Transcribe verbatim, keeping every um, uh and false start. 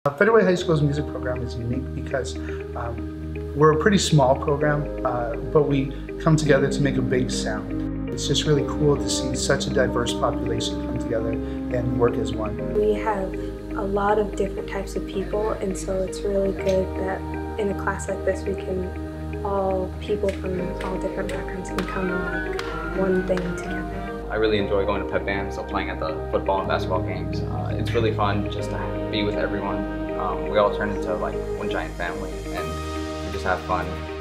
Federal High School's music program is unique because um, we're a pretty small program, uh, but we come together to make a big sound. It's just really cool to see such a diverse population come together and work as one. We have a lot of different types of people, and so it's really good that in a class like this we can all people from all different backgrounds can come and make one thing together. I really enjoy going to pep bands or playing at the football and basketball games. Uh, it's really fun just to be with everyone. Um, we all turn into like one giant family and we just have fun.